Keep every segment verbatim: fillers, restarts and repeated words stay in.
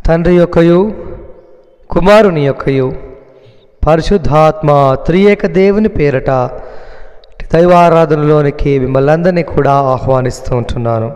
తండ్రి యొక్కయు కుమారుని యొక్కయు పరిశుద్ధాత్మ త్రియేక దేవుని పేరట దైవారాధనలోనికి మిమ్మల్ని అందరినీ కూడా ఆహ్వానిస్తూ ఉంటున్నాను.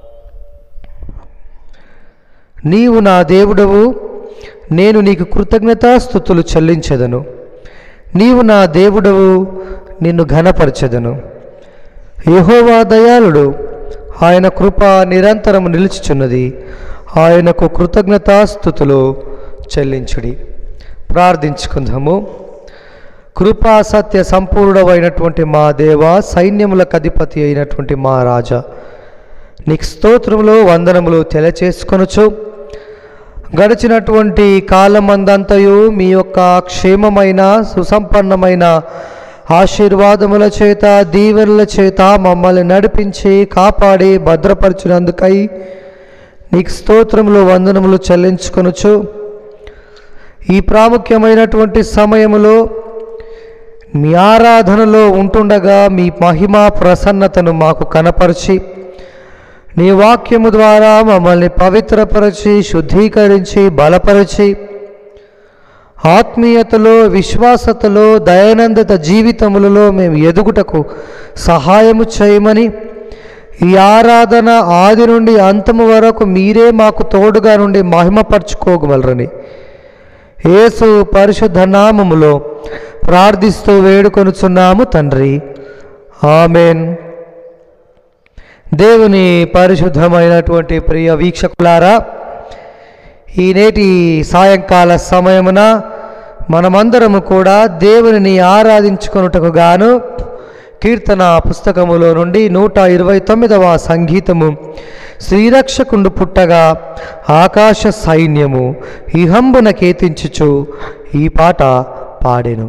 నీవు నా దేవుడవు, నేను నీకు కృతజ్ఞతాస్తుతులు చెల్లించెదను. నీవు నా దేవుడవు, నిన్ను ఘనపరచెదను. యెహోవా దయాళుడు, ఆయన కృప నిరంతరము నిలుచుచున్నది. ఆయనకు కృతజ్ఞతాస్తుతులు చెల్లించుడి. ప్రార్థించుకుందాము. కృపా సత్య సంపూర్ణమైనటువంటి మా దేవ, సైన్యములకు అధిపతి అయినటువంటి మా రాజా, నీకు స్తోత్రములు వందనములు తెలియచేసుకొనుచు గడిచినటువంటి కాలమందంతయు మీ యొక్క క్షేమమైన సుసంపన్నమైన ఆశీర్వాదముల చేత దీవెనల చేత మమ్మల్ని నడిపించి కాపాడి భద్రపరచినందుకై నీకు స్తోత్రములు వందనములు చెల్లించుకొనుచు ఈ ప్రాముఖ్యమైనటువంటి సమయములో మీ ఆరాధనలో ఉంటుండగా మీ మహిమా ప్రసన్నతను మాకు కనపరిచి నీ వాక్యము ద్వారా మమ్మల్ని పవిత్రపరిచి శుద్ధీకరించి బలపరిచి ఆత్మీయతలో విశ్వాసతలో దయానందత జీవితములలో మేము ఎదుగుటకు సహాయము చేయమని, ఈ ఆరాధన ఆది నుండి అంతము వరకు మీరే మాకు తోడుగా నుండి మహిమపరచుకోగలరని యేసు పరిశుద్ధ నామములో ప్రార్థిస్తూ వేడుకొనుచున్నాము తండ్రి. ఆమెన్. దేవుని పరిశుద్ధమైనటువంటి ప్రియ వీక్షకులారా, ఈ నేటి సాయంకాల సమయమున మనమందరము కూడా దేవునిని ఆరాధించుకొనుటకు గాను కీర్తన పుస్తకములో నుండి నూట ఇరవై తొమ్మిదవ సంగీతము శ్రీరక్షకుండు పుట్టగా ఆకాశ సైన్యము ఇహంబున కీర్తించుచు ఈ పాట పాడెను.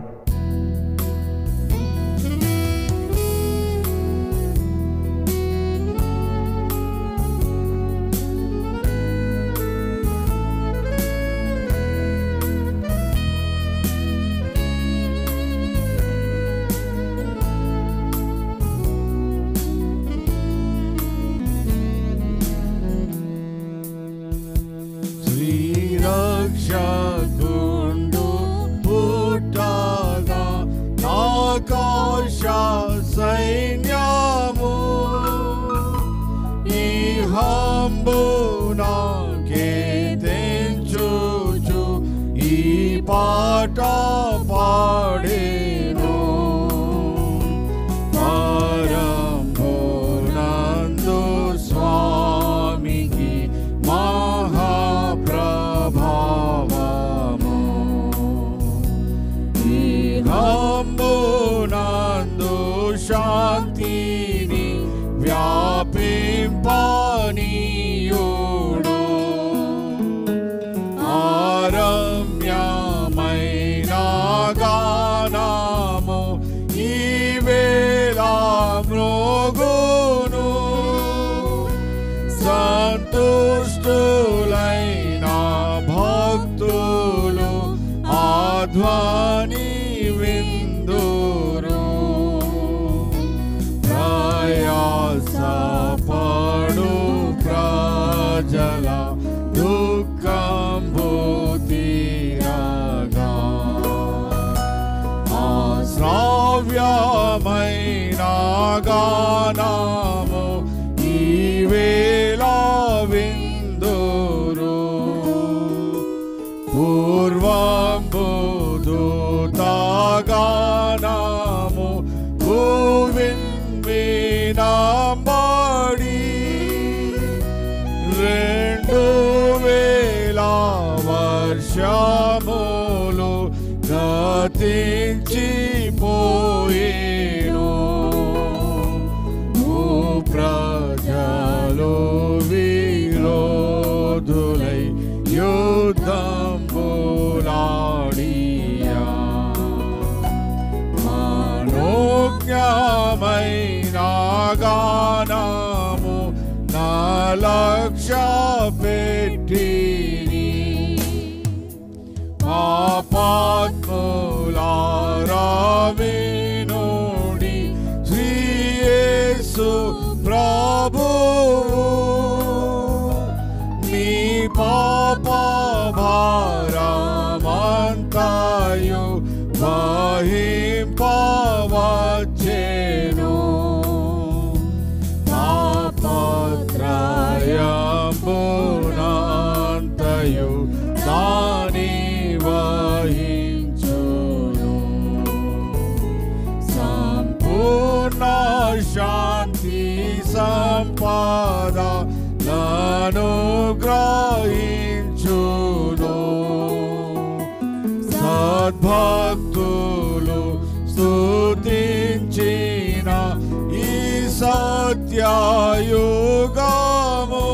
శ్రీరక్షకుండు పుట్టగా ఆకాశ సైన్యము ఇహంబున కీర్తించుచు ఈ పాట పాడెను. పరమునందు స్వామికి మహాప్రభావము, ఇహంబునందు శాంతిని వ్యాపింపనీయుడు. ఆరమ్యమైన గానము ఈవేళ మ్రోగును. సంతుష్టులైన భక్తులు ఆధ్వని విందురు. ప్రయాసపడు ప్రజల దుఃఖంబు తీరగా శ్రావ్యమైన గానము ఈవేళ విందురు. పూర్వంబు దూతగానము భూమిన్ వినబడి రెండు వేల వర్షములు గతించిపోయేను. ప్రజలు విరోధులై యుద్ధంబులాడియా మనోజ్ఞమైన గానము నా లక్ష్య పెట్టిని. పాపాత్ములారా వినుడి, శ్రీ యేసు ప్రభువు మీ పాప అంతయు దాని వహించును. సంపూర్ణ శాంతి సంపద లను గ్రహించును. సద్భక్తులు స్తుతించిన ఈ సత్యయుగము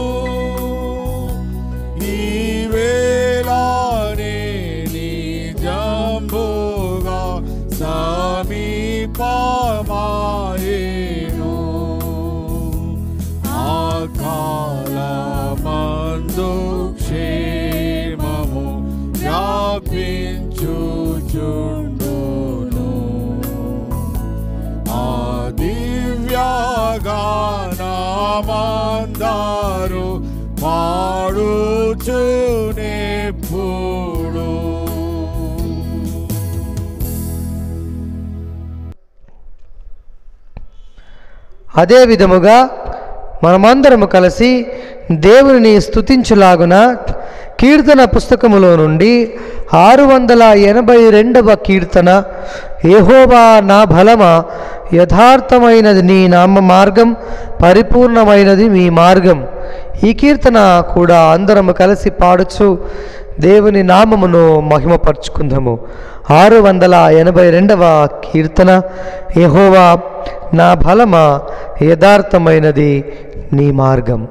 ఈ వేళనే నిజంబుగా సమీపమాయెను. ఆ కాలమందు క్షేమము వ్యాపించుచుండును. ఆ దివ్యగానమందరు పాడుచునెప్పుడు. అదే విధముగా మనమందరము కలిసి దేవుని స్తుతించులాగున కీర్తన పుస్తకములో నుండి ఆరు వందల ఎనభై రెండవ కీర్తన, యెహోవా నా బలమా, యథార్థమైనది నీ నామ మార్గం, పరిపూర్ణమైనది మీ మార్గం. ఈ కీర్తన కూడా అందరము కలిసి పాడుచు దేవుని నామమును మహిమపరుచుకుందాము. ఆరు వందల ఎనభై రెండవ కీర్తన, యెహోవా నా బలమా, యథార్థమైనది నీ మార్గం.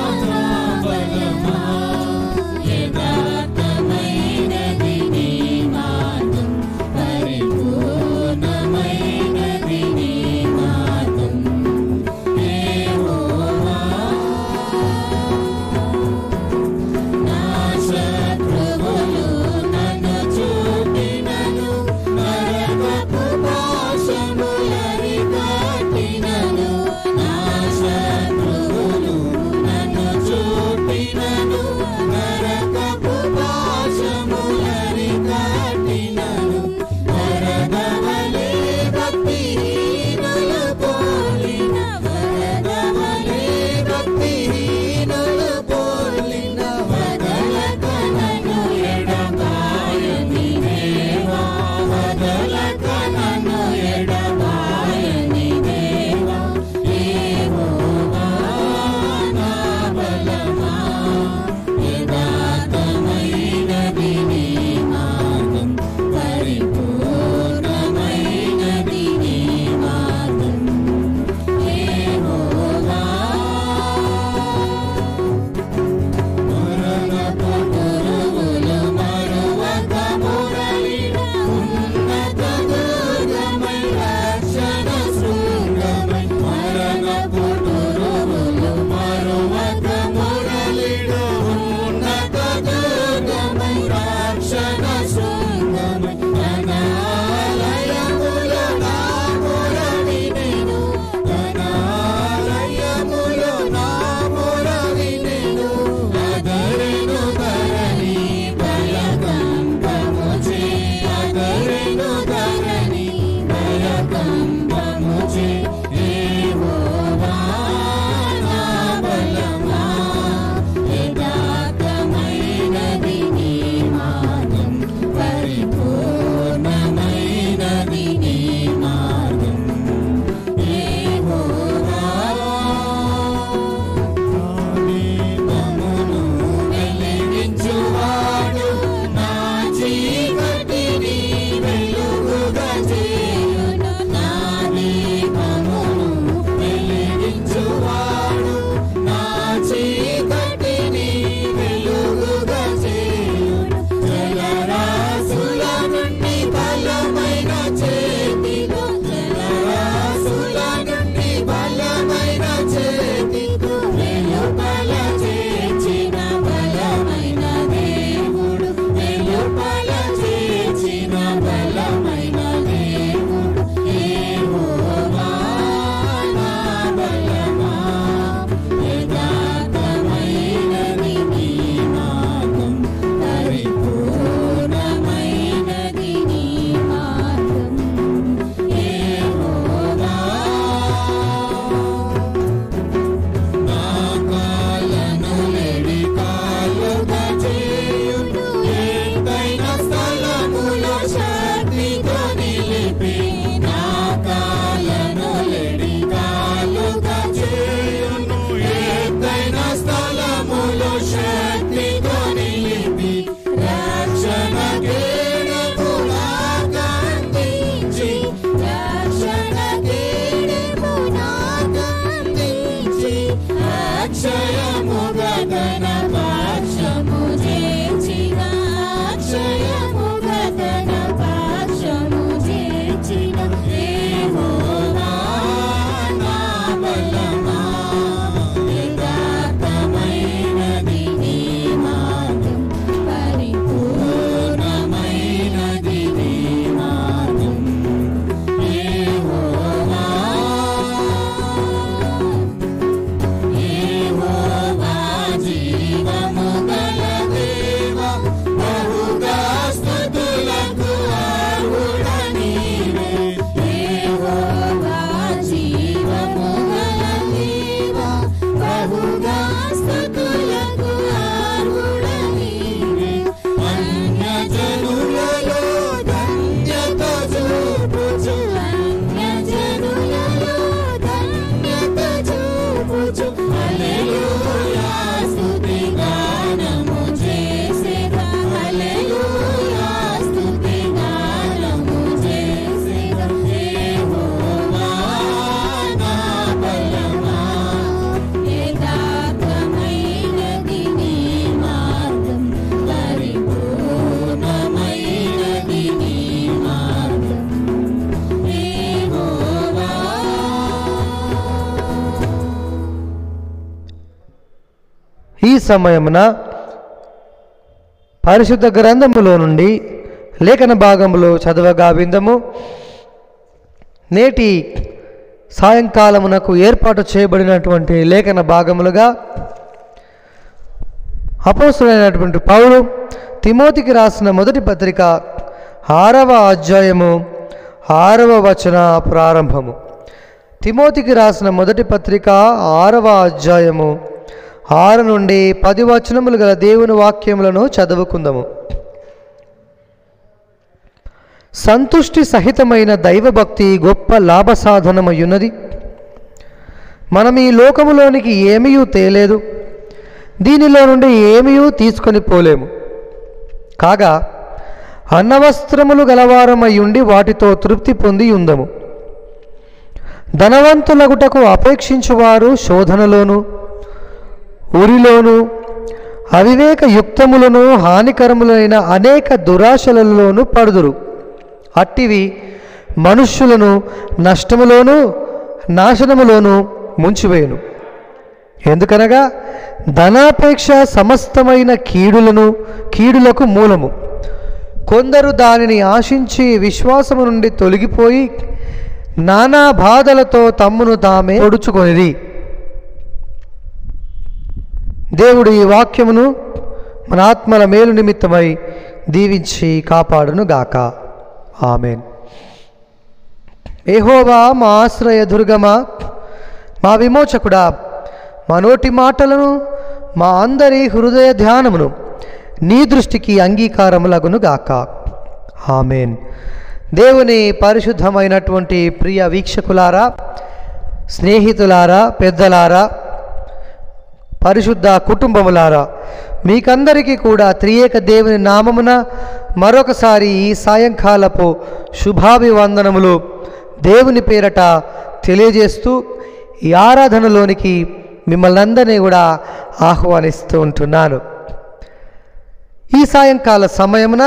యథార్థమైనది నీ సమయమున పరిశుద్ధ గ్రంథములో నుండి లేఖన భాగములో చదవగా విందము. నేటి సాయంకాలమునకు ఏర్పాటు చేయబడినటువంటి లేఖన భాగములుగా అపోస్తలుడైనటువంటి పౌలు తిమోతికి రాసిన మొదటి పత్రిక ఆరవ అధ్యాయము ఆరవ వచన ప్రారంభము. తిమోతికి రాసిన మొదటి పత్రిక ఆరవ అధ్యాయము ఆరు నుండి పది వచనములు గల దేవుని వాక్యములను చదువుకుందాము. సంతుష్టి సహితమైన దైవభక్తి గొప్ప లాభ సాధనమయ్యున్నది. మనం ఈ లోకములోనికి ఏమీ తేలేదు, దీనిలో నుండి ఏమీ తీసుకొని పోలేము. కాగా అన్నవస్త్రములు గలవారమయ్యుండి వాటితో తృప్తి పొంది ఉందము. ధనవంతులగుటకు అపేక్షించువారు శోధనలోను ఉరిలోను అవివేక యుక్తములను హానికరములైన అనేక దురాశలలోనూ పడుదురు. అట్టివి మనుష్యులను నష్టములోను నాశనములోను ముంచివేయును. ఎందుకనగా ధనాపేక్ష సమస్తమైన కీడులను కీడులకు మూలము. కొందరు దానిని ఆశించి విశ్వాసము నుండి తొలగిపోయి నానా బాధలతో తమ్మును తామే పొడుచుకొనిది. దేవుడు ఈ వాక్యమును మన ఆత్మల మేలు నిమిత్తమై దీవించి కాపాడును గాక. ఆమెన్. యెహోవా మా ఆశ్రయ దుర్గమా, మా విమోచకుడా, మా నోటి మాటలను మా అందరి హృదయ ధ్యానమును నీ దృష్టికి అంగీకారములగును గాక. ఆమెన్. దేవుని పరిశుద్ధమైనటువంటి ప్రియ వీక్షకులారా, స్నేహితులారా, పెద్దలారా, పరిశుద్ధ కుటుంబములారా, మీకందరికీ కూడా త్రియేక దేవుని నామమున మరొకసారి ఈ సాయంకాలపు శుభాభివందనములు దేవుని పేరట తెలియజేస్తూ ఈ ఆరాధనలోనికి మిమ్మల్ని అందరినీ కూడా ఆహ్వానిస్తూ ఉంటున్నాను. ఈ సాయంకాల సమయమున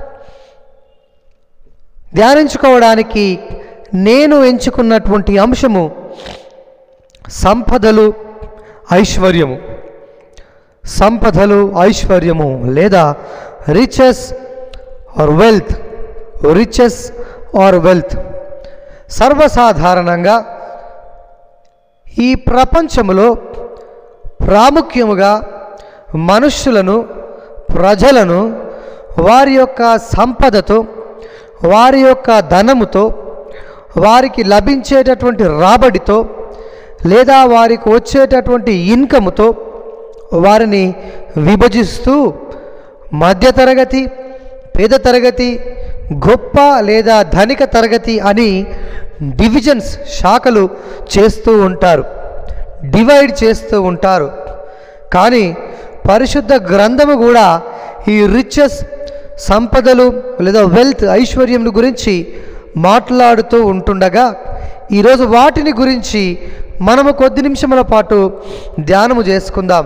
ధ్యానించుకోవడానికి నేను ఎంచుకున్నటువంటి అంశము సంపదలు ఐశ్వర్యము. సంపదలు ఐశ్వర్యము లేదా riches or wealth riches or wealth. సర్వసాధారణంగా ఈ ప్రపంచములో ప్రాముఖ్యముగా మనుష్యులను ప్రజలను వారి యొక్క సంపదతో వారి యొక్క ధనముతో వారికి లభించేటటువంటి రాబడితో లేదా వారికి వచ్చేటటువంటి ఇన్కమ్తో వారిని విభజిస్తూ మధ్యతరగతి, పేద తరగతి, గొప్ప లేదా ధనిక తరగతి అని డివిజన్స్ శాఖలు చేస్తూ ఉంటారు, డివైడ్ చేస్తూ ఉంటారు. కానీ పరిశుద్ధ గ్రంథము కూడా ఈ రిచెస్ సంపదలు లేదా వెల్త్ ఐశ్వర్యం గురించి మాట్లాడుతూ ఉంటుండగా ఈరోజు వాటిని గురించి మనము కొద్ది నిమిషముల పాటు ధ్యానము చేసుకుందాం.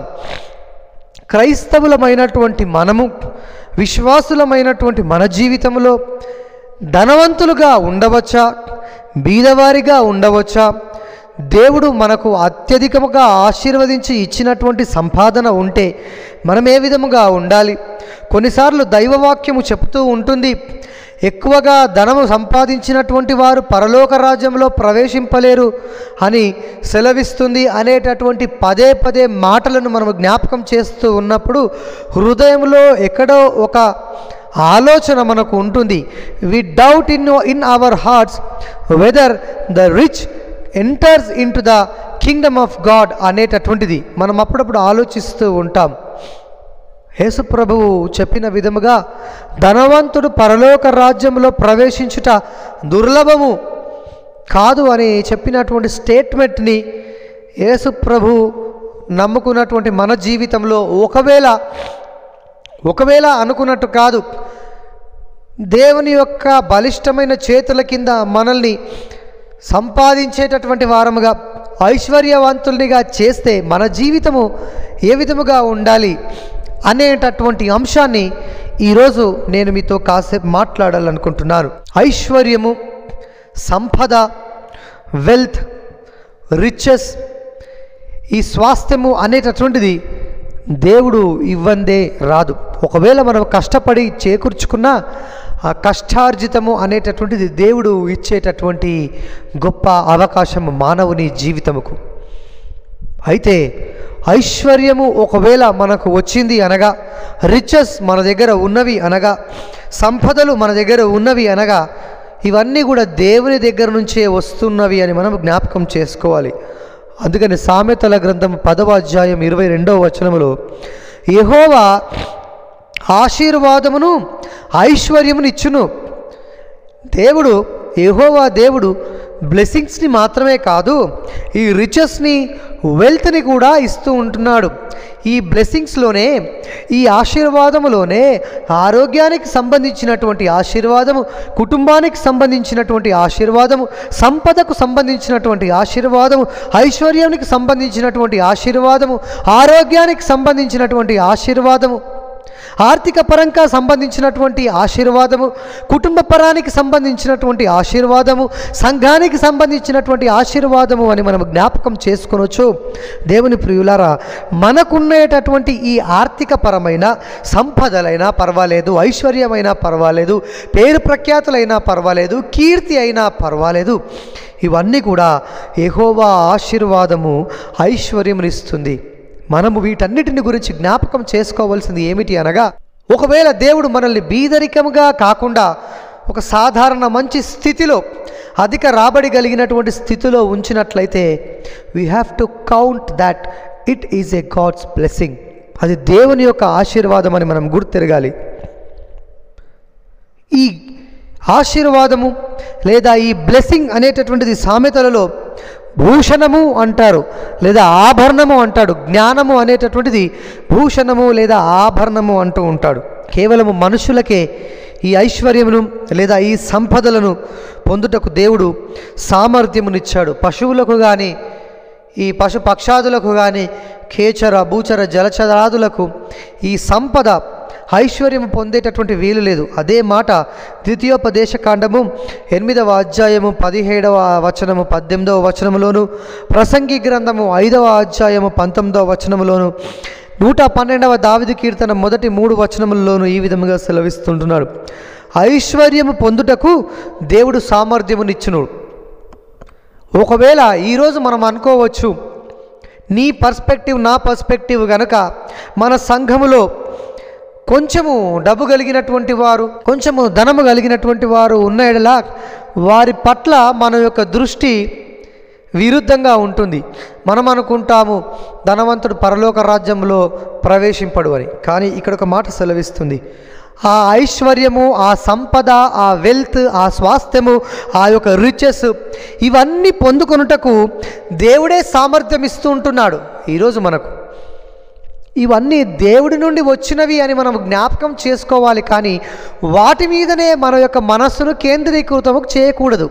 క్రైస్తవులమైనటువంటి మనము, విశ్వాసులమైనటువంటి మన జీవితంలో ధనవంతులుగా ఉండవచ్చా, బీదవారిగా ఉండవచ్చా, దేవుడు మనకు అత్యధికముగా ఆశీర్వదించి ఇచ్చినటువంటి సంపాదన ఉంటే మనం ఏ విధముగా ఉండాలి? కొన్నిసార్లు దైవవాక్యము చెబుతూ ఉంటుంది, ఎక్కువగా ధనము సంపాదించినటువంటి వారు పరలోక రాజ్యంలో ప్రవేశింపలేరు అని సెలవిస్తుంది అనేటటువంటి పదే పదే మాటలను మనము జ్ఞాపకం చేస్తూ ఉన్నప్పుడు హృదయంలో ఎక్కడో ఒక ఆలోచన మనకు ఉంటుంది. We doubt in in our hearts whether the rich enters into the kingdom of God అనేటటువంటిది మనం అప్పుడప్పుడు ఆలోచిస్తూ ఉంటాం. యేసు ప్రభువు చెప్పిన విధముగా ధనవంతుడు పరలోక రాజ్యంలో ప్రవేశించుట దుర్లభము కాదు అని చెప్పినటువంటి స్టేట్మెంట్ని యేసు ప్రభు నమ్ముకున్నటువంటి మన జీవితంలో ఒకవేళ ఒకవేళ అనుకున్నట్టు కాదు, దేవుని యొక్క బలిష్టమైన చేతుల కింద మనల్ని సంపాదించేటటువంటి వారముగా ఐశ్వర్యవంతుల్నిగా చేస్తే మన జీవితము ఏ విధముగా ఉండాలి అనేటటువంటి అంశాన్ని ఈరోజు నేను మీతో కాసేపు మాట్లాడాలనుకుంటున్నాను. ఐశ్వర్యము, సంపద, వెల్త్, రిచెస్, ఈ స్వాస్థ్యము అనేటటువంటిది దేవుడు ఇవ్వందే రాదు. ఒకవేళ మనం కష్టపడి చేకూర్చుకున్న ఆ కష్టార్జితము అనేటటువంటిది దేవుడు ఇచ్చేటటువంటి గొప్ప అవకాశం మానవుని జీవితముకు. అయితే ఐశ్వర్యము ఒకవేళ మనకు వచ్చింది అనగా, రిచెస్ మన దగ్గర ఉన్నవి అనగా, సంపదలు మన దగ్గర ఉన్నవి అనగా, ఇవన్నీ కూడా దేవుని దగ్గర నుంచే వస్తున్నవి అని మనం జ్ఞాపకం చేసుకోవాలి. అందుకని సామెతల గ్రంథం పదవ అధ్యాయం ఇరవై రెండవ వచనములో యెహోవా ఆశీర్వాదమును ఐశ్వర్యమును ఇచ్చును. దేవుడు యెహోవా దేవుడు బ్లెస్సింగ్స్ని మాత్రమే కాదు, ఈ రిచెస్ని, వెల్త్ని కూడా ఇస్తూ ఉంటున్నాడు. ఈ బ్లెస్సింగ్స్లోనే, ఈ ఆశీర్వాదములోనే ఆరోగ్యానికి సంబంధించినటువంటి ఆశీర్వాదము, కుటుంబానికి సంబంధించినటువంటి ఆశీర్వాదము, సంపదకు సంబంధించినటువంటి ఆశీర్వాదము, ఐశ్వర్యానికి సంబంధించినటువంటి ఆశీర్వాదము, ఆరోగ్యానికి సంబంధించినటువంటి ఆశీర్వాదము, ఆర్థిక పరంగా సంబంధించినటువంటి ఆశీర్వాదము, కుటుంబ పరానికి సంబంధించినటువంటి ఆశీర్వాదము, సంఘానికి సంబంధించినటువంటి ఆశీర్వాదము అని మనం జ్ఞాపకం చేసుకొనొచ్చు. దేవుని ప్రియులారా, మనకున్నటువంటి ఈ ఆర్థిక పరమైన సంపదలైనా పర్వాలేదు, ఐశ్వర్యమైనా పర్వాలేదు, పేరు ప్రఖ్యాతులైనా పర్వాలేదు, కీర్తి అయినా పర్వాలేదు, ఇవన్నీ కూడా యెహోవా ఆశీర్వాదము ఐశ్వర్యమునిస్తుంది. మనము వీటన్నిటిని గురించి జ్ఞాపకం చేసుకోవాల్సింది ఏమిటి అనగా, ఒకవేళ దేవుడు మనల్ని బీదరికముగా కాకుండా ఒక సాధారణ మంచి స్థితిలో, అధిక రాబడి కలిగినటువంటి స్థితిలో ఉంచినట్లయితే, we have to count that it is a God's blessing. అది దేవుని యొక్క ఆశీర్వాదం అని మనం గుర్తెరగాలి. ఈ ఆశీర్వాదము లేదా ఈ బ్లెస్సింగ్ అనేటటువంటిది సామెతలలో భూషణము అంటారు, లేదా ఆభరణము అంటాడు. జ్ఞానము అనేటటువంటిది భూషణము లేదా ఆభరణము అంటూ ఉంటాడు. కేవలము మనుషులకే ఈ ఐశ్వర్యమును లేదా ఈ సంపదలను పొందుటకు దేవుడు సామర్థ్యమునిచ్చాడు. పశువులకు కానీ, ఈ పశు పక్షాదులకు కానీ, ఖేచర భూచర జలచరాదులకు ఈ సంపద ఐశ్వర్యము పొందేటటువంటి వీలు లేదు. అదే మాట ద్వితీయోపదేశ కాండము ఎనిమిదవ అధ్యాయము పదిహేడవ వచనము పద్దెనిమిదవ వచనములోను, ప్రసంగి గ్రంథము ఐదవ అధ్యాయము పంతొమ్మిదవ వచనములోను, నూట పన్నెండవ దావీదు కీర్తన మొదటి మూడు వచనములలోనూ ఈ విధముగా సెలవిస్తుంటున్నాడు. ఐశ్వర్యము పొందుటకు దేవుడు సామర్థ్యమునిచ్చును. ఒకవేళ ఈరోజు మనం అనుకోవచ్చు, నీ పర్స్పెక్టివ్ నా పర్స్పెక్టివ్ గనుక మన సంఘములో కొంచెము డబ్బు కలిగినటువంటి వారు, కొంచెము ధనము కలిగినటువంటి వారు ఉన్న ఎడలా వారి పట్ల మన యొక్క దృష్టి విరుద్ధంగా ఉంటుంది. మనం అనుకుంటాము ధనవంతుడు పరలోక రాజ్యంలో ప్రవేశింపడు అని. కానీ ఇక్కడ ఒక మాట సెలవిస్తుంది, ఆ ఐశ్వర్యము, ఆ సంపద, ఆ వెల్త్, ఆ స్వాస్థ్యము, ఆ యొక్క రిచెస్, ఇవన్నీ పొందుకొనుటకు దేవుడే సామర్థ్యం ఇస్తూ ఉంటున్నాడు. ఈరోజు మనకు ఇవన్నీ దేవుడి నుండి వచ్చినవి అని మనం జ్ఞాపకం చేసుకోవాలి. కానీ వాటి మీదనే మన యొక్క మనస్సును కేంద్రీకృతము చేయకూడదు.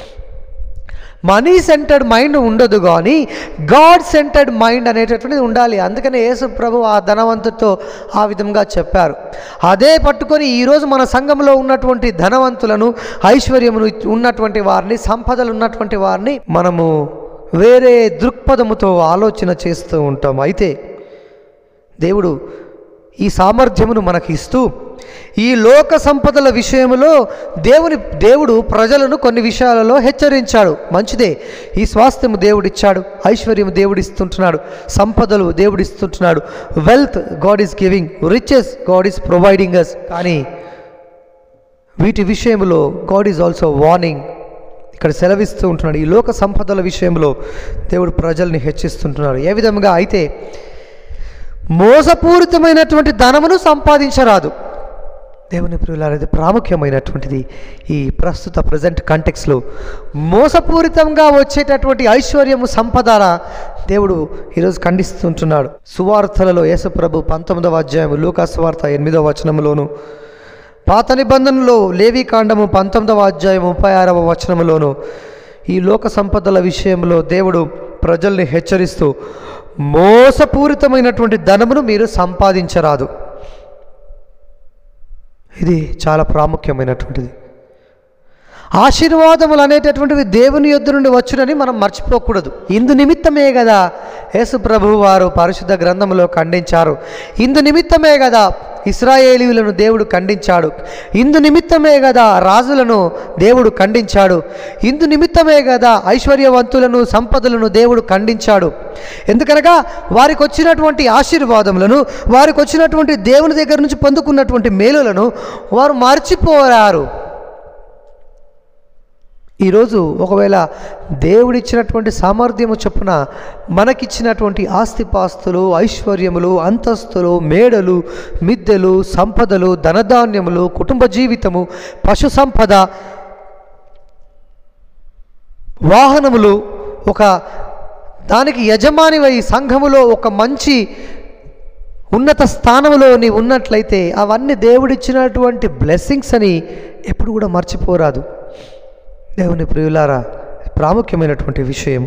మనీ సెంటర్డ్ మైండ్ ఉండదు, కానీ గాడ్ సెంటర్డ్ మైండ్ అనేటటువంటిది ఉండాలి. అందుకనే యేసు ప్రభు ఆ ధనవంతుడితో ఆ విధంగా చెప్పారు. అదే పట్టుకొని ఈరోజు మన సంఘంలో ఉన్నటువంటి ధనవంతులను, ఐశ్వర్యమును ఉన్నటువంటి వారిని, సంపదలు ఉన్నటువంటి వారిని మనము వేరే దృక్పథముతో ఆలోచన చేస్తూ ఉంటాం. అయితే దేవుడు ఈ సామర్థ్యమును మనకి ఇస్తూ, ఈ లోక సంపదల విషయంలో దేవుని దేవుడు ప్రజలను కొన్ని విషయాలలో హెచ్చరించాడు. మంచిదే, ఈ స్వాస్థ్యము దేవుడిచ్చాడు, ఐశ్వర్యము దేవుడిస్తుంటున్నాడు, సంపదలు దేవుడిస్తుంటున్నాడు, wealth God is giving, riches God is providing us. కానీ వీటి విషయంలో గాడ్ ఈజ్ ఆల్సో వార్నింగ్. ఇక్కడ సెలవిస్తూ ఉంటున్నాడు. ఈ లోక సంపదల విషయంలో దేవుడు ప్రజల్ని హెచ్చిస్తుంటున్నాడు. ఏ విధంగా అయితే మోసపూరితమైనటువంటి ధనమును సంపాదించరాదు. దేవుని ప్రియులారా, ఇది ప్రాముఖ్యమైనటువంటిది. ఈ ప్రస్తుత ప్రజెంట్ కాంటెక్స్లో మోసపూరితంగా వచ్చేటటువంటి ఐశ్వర్యము, సంపద దేవుడు ఈరోజు ఖండిస్తుంటున్నాడు. సువార్తలలో యేసు ప్రభు పంతొమ్మిదవ అధ్యాయం లూకా సువార్త ఎనిమిదవ వచనములోను, పాత నిబంధనలో లేవి కాండము పంతొమ్మిదవ అధ్యాయం ముప్పై ఆరవ వచనములోను ఈ లోక సంపదల విషయంలో దేవుడు ప్రజల్ని హెచ్చరిస్తూ, మోసపూరితమైనటువంటి ధనమును మీరు సంపాదించరాదు. ఇది చాలా ప్రాముఖ్యమైనటువంటిది. ఆశీర్వాదములు అనేటటువంటివి దేవుని యొద్ద నుండి వచ్చునని మనం మర్చిపోకూడదు. ఇందు నిమిత్తమే కదా యేసు ప్రభువు వారు పరిశుద్ధ గ్రంథంలో ఖండించారు. ఇందు నిమిత్తమే కదా ఇశ్రాయేలీయులను దేవుడు ఖండించాడు. ఇందు నిమిత్తమే కదా రాజులను దేవుడు ఖండించాడు. ఇందు నిమిత్తమే కదా ఐశ్వర్యవంతులను సంపదలను దేవుడు ఖండించాడు. ఎందుకనగా వారికి వచ్చినటువంటి ఆశీర్వాదములను, వారికి వచ్చినటువంటి దేవుని దగ్గర నుంచి పొందుకున్నటువంటి మేలులను వారు మర్చిపోరారు. ఈరోజు ఒకవేళ దేవుడిచ్చినటువంటి సామర్థ్యము చొప్పున మనకిచ్చినటువంటి ఆస్తిపాస్తులు, ఐశ్వర్యములు, అంతస్తులు, మేడలు, మిద్దెలు, సంపదలు, ధనధాన్యములు, కుటుంబ జీవితము, పశు సంపద, వాహనములు, ఒక దానికి యజమానివై సంఘములో ఒక మంచి ఉన్నత స్థానంలో నీ ఉన్నట్లయితే అవన్నీ దేవుడిచ్చినటువంటి బ్లెస్సింగ్స్ అని ఎప్పుడు కూడా మర్చిపోరాదు. దేవుని ప్రియులారా, ప్రాముఖ్యమైనటువంటి విషయం.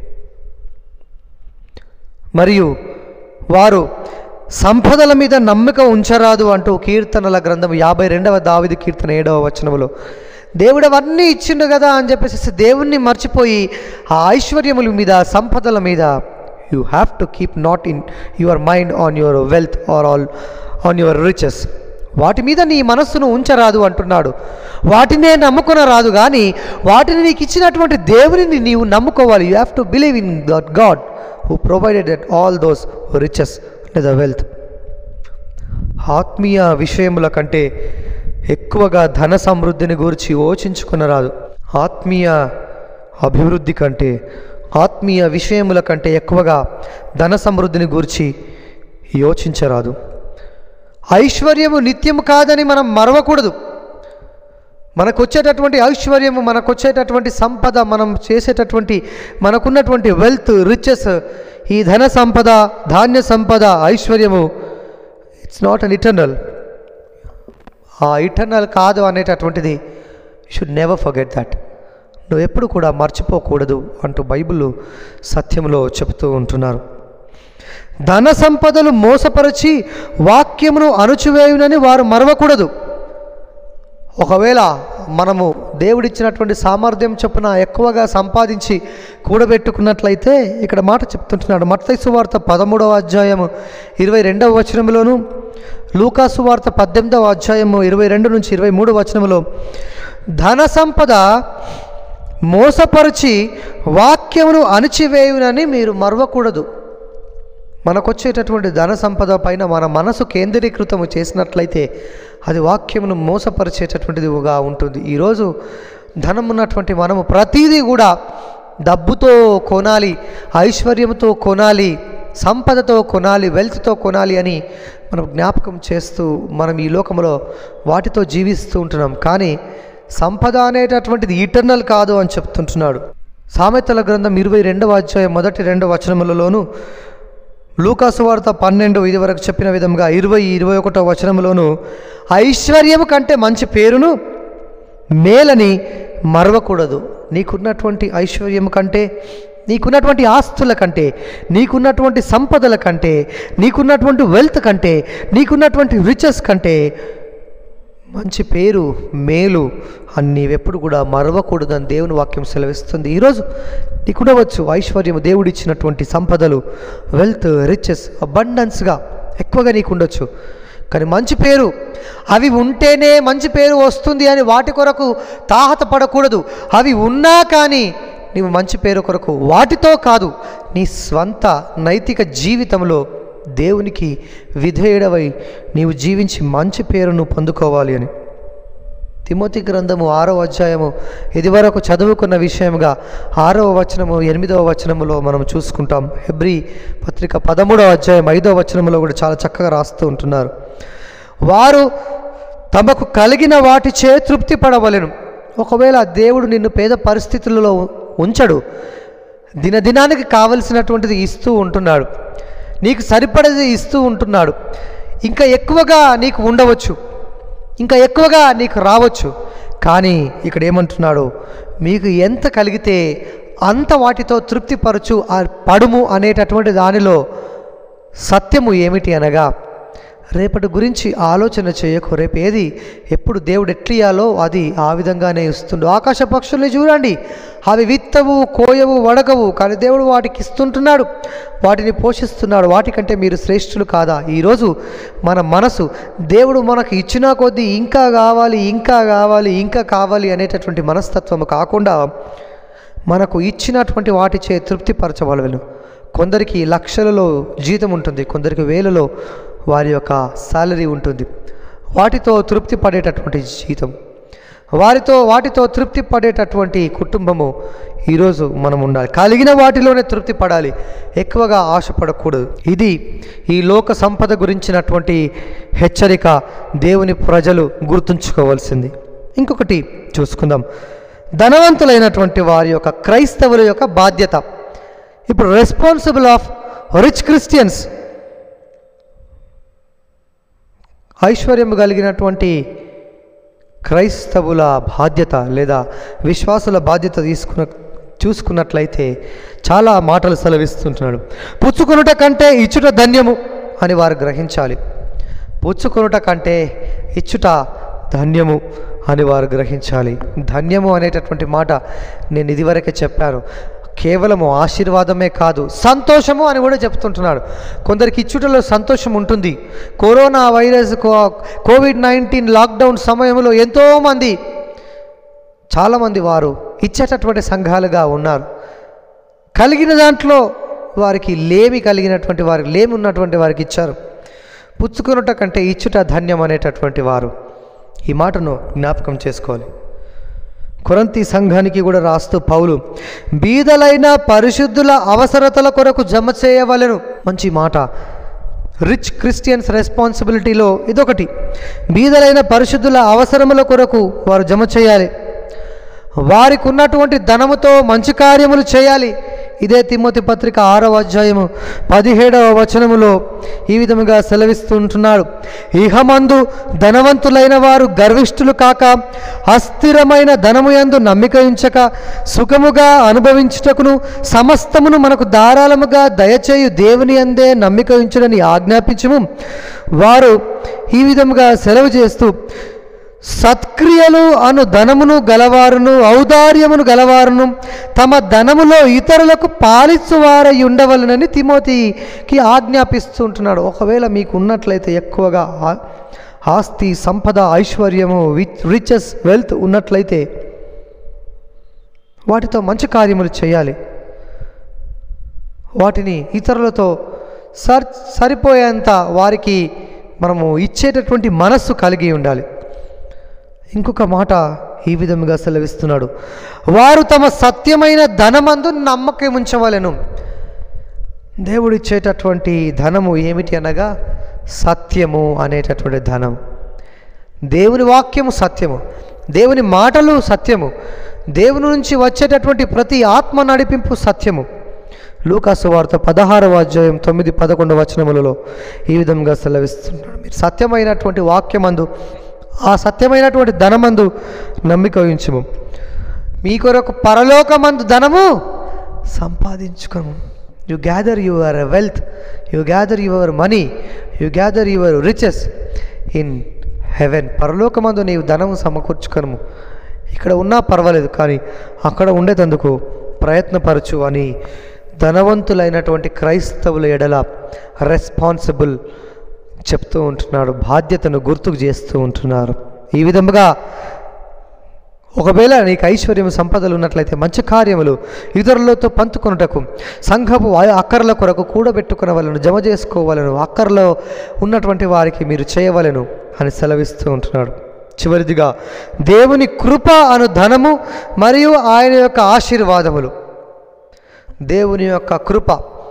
మరియు వారు సంపదల మీద నమ్మిక ఉంచరాదు అంటూ కీర్తనల గ్రంథం యాభై రెండవ దావీదు కీర్తన ఏడవ వచనములో దేవుడు అవన్నీ ఇచ్చిండు కదా అని చెప్పేసి దేవుణ్ణి మర్చిపోయి ఆ ఐశ్వర్యముల మీద, సంపదల మీద you have to keep not in your mind on your wealth or all on your riches. వాటి మీద నీ మనస్సును ఉంచరాదు అంటున్నాడు. వాటినే నమ్ముకున రాదు, కానీ వాటిని నీకు ఇచ్చినటువంటి దేవుని నీవు నమ్ముకోవాలి. You have to believe in that God who provided that all those riches లేదా వెల్త్. ఆత్మీయ విషయముల కంటే ఎక్కువగా ధన సమృద్ధిని గురించి యోచించుకునరాదు. ఆత్మీయ అభివృద్ధి కంటే, ఆత్మీయ విషయముల కంటే ఎక్కువగా ధన సమృద్ధిని గురించి యోచించరాదు. ఐశ్వర్యము నిత్యము కాదని మనం మరవకూడదు. మనకు వచ్చేటటువంటి ఐశ్వర్యము, మనకు వచ్చేటటువంటి సంపద, మనం చేసేటటువంటి మనకున్నటువంటి వెల్త్, రిచెస్, ఈ ధన సంపద, ధాన్య సంపద, ఐశ్వర్యము ఇట్స్ నాట్ అన్ ఇటర్నల్. ఆ ఇటర్నల్ కాదు అనేటటువంటిది షుడ్ నెవర్ ఫర్గెట్ దట్. నువ్వు ఎప్పుడు కూడా మర్చిపోకూడదు అంటూ బైబిల్ సత్యంలో చెబుతూ ఉంటున్నారు. ధన సంపదలు మోసపరిచి వాక్యమును అణుచివేయునని వారు మరవకూడదు. ఒకవేళ మనము దేవుడిచ్చినటువంటి సామర్థ్యం చొప్పున ఎక్కువగా సంపాదించి కూడబెట్టుకున్నట్లయితే ఇక్కడ మాట చెప్తుంటున్నాడు. మత్తయి సువార్త పదమూడవ అధ్యాయము ఇరవై రెండవ వచనములోను, లూకా సువార్త పద్దెనిమిదవ అధ్యాయము ఇరవై రెండు నుంచి ఇరవై మూడు వచనములో ధన సంపద మోసపరిచి వాక్యమును అణిచివేయునని మీరు మరవకూడదు. మనకొచ్చేటటువంటి ధన సంపద పైన మన మనసు కేంద్రీకృతము చేసినట్లయితే అది వాక్యమును మోసపరిచేటటువంటిదిగా ఉంటుంది. ఈరోజు ధనం ఉన్నటువంటి మనము ప్రతిదీ కూడా డబ్బుతో కొనాలి, ఐశ్వర్యంతో కొనాలి, సంపదతో కొనాలి, వెల్త్తో కొనాలి అని మనం జ్ఞాపకం చేస్తూ మనం ఈ లోకంలో వాటితో జీవిస్తూ ఉంటున్నాం. కానీ సంపద అనేటటువంటిది ఇటర్నల్ కాదు అని చెప్తుంటున్నాడు. సామెతల గ్రంథం ఇరవై రెండవ అధ్యాయం మొదటి రెండు వచనములలోను, లూకా సువార్త పన్నెండు ఇది వరకు చెప్పిన విధంగా ఇరవై ఇరవై ఒకటో వచనంలోను ఐశ్వర్యము కంటే మంచి పేరును మేలని మరవకూడదు. నీకున్నటువంటి ఐశ్వర్యం కంటే, నీకున్నటువంటి ఆస్తుల కంటే, నీకున్నటువంటి సంపదల కంటే, నీకున్నటువంటి వెల్త్ కంటే, నీకున్నటువంటి రిచెస్ కంటే మంచి పేరు, మేలు అని నీవెప్పుడు కూడా మరవకూడదని దేవుని వాక్యం సెలవిస్తుంది. ఈరోజు నీకుండవచ్చు ఐశ్వర్యము, దేవుడిచ్చినటువంటి సంపదలు, వెల్త్, రిచెస్ అబండెన్స్గా ఎక్కువగా నీకుండొచ్చు. కానీ మంచి పేరు, అవి ఉంటేనే మంచి పేరు వస్తుంది అని వాటి కొరకు తాహత పడకూడదు. అవి ఉన్నా కానీ నీవు మంచి పేరు కొరకు, వాటితో కాదు, నీ స్వంత నైతిక జీవితంలో దేవునికి విధేయుడవై నీవు జీవించి మంచి పేరును పొందుకోవాలి అని. తిమోతి గ్రంథము ఆరవ అధ్యాయము ఇది వరకు చదువుకున్న విషయముగా ఆరవ వచనము ఎనిమిదవ వచనములో మనం చూసుకుంటాం. హెబ్రీ పత్రిక పదమూడవ అధ్యాయం ఐదవ వచనములో కూడా చాలా చక్కగా రాస్తూ ఉంటున్నారు. వారు తమకు కలిగిన వాటిచే తృప్తి పడవలెను. ఒకవేళ దేవుడు నిన్ను పేద పరిస్థితులలో ఉంచడు, దినదినానికి కావలసినటువంటిది ఇస్తూ ఉంటున్నాడు, నీకు సరిపడేది ఇస్తూ ఉంటున్నాడు. ఇంకా ఎక్కువగా నీకు ఉండవచ్చు, ఇంకా ఎక్కువగా నీకు రావచ్చు. కానీ ఇక్కడ ఏమంటున్నాడు, మీకు ఎంత కలిగితే అంత వాటితో తృప్తిపరచు పడుము అనేటటువంటి దానిలో సత్యము ఏమిటి అనగా, రేపటి గురించి ఆలోచన చేయకు. రేపు ఏది ఎప్పుడు దేవుడు ఎట్లియాలో అది ఆ విధంగానే ఇస్తుండు. ఆకాశ పక్షుల్ని చూడండి, అవి విత్తవు, కోయవు, వడగవు, కానీ దేవుడు వాటికి ఇస్తుంటున్నాడు, వాటిని పోషిస్తున్నాడు. వాటికంటే మీరు శ్రేష్ఠులు కాదా? ఈరోజు మన మనసు దేవుడు మనకు ఇచ్చిన కొద్దీ ఇంకా కావాలి, ఇంకా కావాలి, ఇంకా కావాలి అనేటటువంటి మనస్తత్వము కాకుండా మనకు ఇచ్చినటువంటి వాటిచే తృప్తిపరచవలను. కొందరికి లక్షలలో జీతం ఉంటుంది, కొందరికి వేలలో వారి యొక్క సాలరీ ఉంటుంది. వాటితో తృప్తి పడేటటువంటి జీతం, వారితో వాటితో తృప్తి పడేటటువంటి కుటుంబము ఈరోజు మనం ఉండాలి. కలిగిన వాటిలోనే తృప్తి పడాలి, ఎక్కువగా ఆశపడకూడదు. ఇది ఈ లోక సంపద గురించినటువంటి హెచ్చరిక దేవుని ప్రజలు గుర్తుంచుకోవాల్సింది. ఇంకొకటి చూసుకుందాం, ధనవంతులైనటువంటి వారి యొక్క క్రైస్తవుల యొక్క బాధ్యత. ఇప్పుడు రెస్పాన్సిబుల్ ఆఫ్ రిచ్ క్రిస్టియన్స్, ఐశ్వర్యము కలిగినటువంటి క్రైస్తవుల బాధ్యత లేదా విశ్వాసుల బాధ్యత తీసుకున్న చూసుకున్నట్లయితే చాలా మాటలు సెలవిస్తుంటున్నాడు. పుచ్చుకొనుట కంటే ఇచ్చుట ధన్యము అని వారు గ్రహించాలి. పుచ్చుకొనుట కంటే ఇచ్చుట ధన్యము అని వారు గ్రహించాలి. ధన్యము అనేటటువంటి మాట నేను ఇదివరకే చెప్పాను, కేవలము ఆశీర్వాదమే కాదు, సంతోషము అని కూడా చెప్తుంటున్నాడు. కొందరికి ఇచ్చుటలో సంతోషం ఉంటుంది. Corona virus, covid nineteen lockdown సమయంలో ఎంతోమంది చాలామంది వారు ఇచ్చేటటువంటి సంఘాలుగా ఉన్నారు. కలిగిన దాంట్లో వారికి లేమి కలిగినటువంటి వారికి లేమి ఉన్నటువంటి వారికి ఇచ్చారు. పుచ్చుకొనుట కంటే ఇచ్చుట ధన్యం అనేటటువంటి వారు ఈ మాటను జ్ఞాపకం చేసుకోవాలి. కొరింథీ సంఘానికి కూడా రాస్తూ పౌలు, బీదలైన పరిశుద్ధుల అవసరతల కొరకు జమ చేయవలెను. మంచి మాట. రిచ్ క్రిస్టియన్స్ రెస్పాన్సిబిలిటీలో ఇదొకటి. బీదలైన పరిశుద్ధుల అవసరముల కొరకు వారు జమ చేయాలి. వారికి ఉన్నటువంటి ధనముతో మంచి కార్యములు చేయాలి. ఇదే తిమోతి పత్రిక ఆరవ అధ్యాయము పదిహేడవ వచనములో ఈ విధముగా సెలవిస్తుంటున్నాడు, ఇహమందు ధనవంతులైన వారు గర్విష్ఠులు కాక, అస్థిరమైన ధనము యందు నమ్మిక ఉంచక, సుఖముగా అనుభవించుటకును సమస్తమును మనకు ధారాళముగా దయచేయు దేవుని అందే నమ్మిక ఉంచుడని ఆజ్ఞాపించుము. వారు ఈ విధముగా సెలవు చేస్తూ, సత్క్రియలు అను ధనమును గలవారును ఔదార్యమును గలవారును తమ ధనములో ఇతరులకు పాలిచ్చువారై ఉండవలనని తిమోతికి ఆజ్ఞాపిస్తుంటున్నాడు. ఒకవేళ మీకు ఉన్నట్లయితే ఎక్కువగా ఆస్తి, సంపద, ఐశ్వర్యము, రిచెస్, వెల్త్ ఉన్నట్లయితే వాటితో మంచి కార్యములు చేయాలి. వాటిని ఇతరులతో సర్ సరిపోయేంత వారికి మనము ఇచ్చేటటువంటి మనస్సు కలిగి ఉండాలి. ఇంకొక మాట ఈ విధముగా సెలవిస్తున్నాడు, వారు తమ సత్యమైన ధనమందు నమ్మకం ఉంచవలెను. దేవుడు ఇచ్చేటటువంటి ధనము ఏమిటి అనగా సత్యము అనేటటువంటి ధనం. దేవుని వాక్యము సత్యము, దేవుని మాటలు సత్యము, దేవుని నుంచి వచ్చేటటువంటి ప్రతి ఆత్మ నడిపింపు సత్యము. లూకాసు వార్త పదహారవ అధ్యాయం తొమ్మిది పదకొండు వచనములలో ఈ విధంగా సెలవిస్తున్నాడు, మీరు సత్యమైనటువంటి వాక్యమందు, ఆ సత్యమైనటువంటి ధనమందు నమ్మిక ఉంచుము. మీ కొరకు పరలోకమందు ధనము సంపాదించుకోము. You gather your wealth, you gather your money, you gather your riches in heaven. పరలోకమందు నీవు ధనము సమకూర్చుకోము. ఇక్కడ ఉన్నా పర్వాలేదు, కానీ అక్కడ ఉండేటందుకు ప్రయత్నపరచు అని ధనవంతులైనటువంటి క్రైస్తవుల ఎడల రెస్పాన్సిబుల్ చెప్తూ ఉంటున్నాడు, బాధ్యతను గుర్తుకు చేస్తూ ఉంటున్నారు. ఈ విధముగా ఒకవేళ నీకు ఐశ్వర్యం, సంపదలు ఉన్నట్లయితే మంచి కార్యములు ఇతరులతో పంచుకొనుటకు, సంఘపు అక్కర్ల కొరకు కూడబెట్టుకునవలను, జమ చేసుకోవాలను, అక్కర్లో ఉన్నటువంటి వారికి మీరు చేయవలను అని సెలవిస్తూ ఉంటున్నాడు. చివరిదిగా దేవుని కృప అను ధనము మరియు ఆయన యొక్క ఆశీర్వాదములు. దేవుని యొక్క కృప,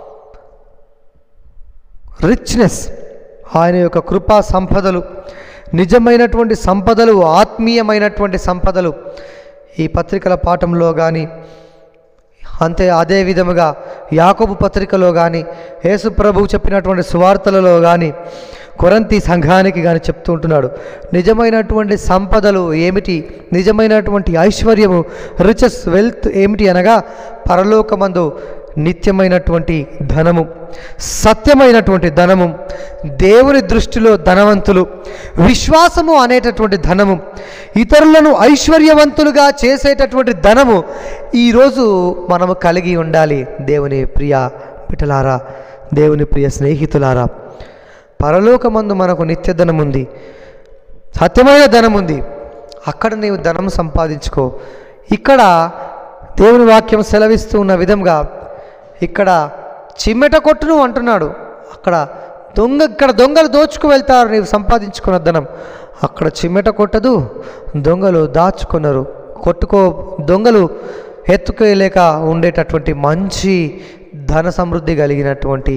రిచ్నెస్, ఆయన యొక్క కృపా సంపదలు, నిజమైనటువంటి సంపదలు, ఆత్మీయమైనటువంటి సంపదలు ఈ పత్రికల పాఠంలో కానీ, అంతే అదే విధముగా యాకోబు పత్రికలో కానీ, యేసు ప్రభువు చెప్పినటువంటి సువార్తలలో కానీ, కొరింథీ సంఘానికి కానీ చెప్తూ ఉంటున్నాడు. నిజమైనటువంటి సంపదలు ఏమిటి, నిజమైనటువంటి ఐశ్వర్యము, రిచెస్, వెల్త్ ఏమిటి అనగా పరలోకమందు నిత్యమైనటువంటి ధనము, సత్యమైనటువంటి ధనము, దేవుని దృష్టిలో ధనవంతులు, విశ్వాసము అనేటటువంటి ధనము, ఇతరులను ఐశ్వర్యవంతులుగా చేసేటటువంటి ధనము ఈరోజు మనము కలిగి ఉండాలి. దేవుని ప్రియ బిడ్డలారా, దేవుని ప్రియ స్నేహితులారా, పరలోకమందు మనకు నిత్య ధనం ఉంది, సత్యమైన ధనం ఉంది. అక్కడ నీవు ధనం సంపాదించుకో. ఇక్కడ దేవుని వాక్యం సెలవిస్తూ ఉన్న విధంగా ఇక్కడ చిమ్మెట కొట్టును అంటున్నాడు. అక్కడ దొంగ ఇక్కడ దొంగలు దోచుకు వెళ్తారు నీవు సంపాదించుకున్న ధనం. అక్కడ చిమ్మెట కొట్టదు, దొంగలు దాచుకున్నారు. కొట్టుకో దొంగలు ఎత్తుకోలేక ఉండేటటువంటి మంచి ధన సమృద్ధి కలిగినటువంటి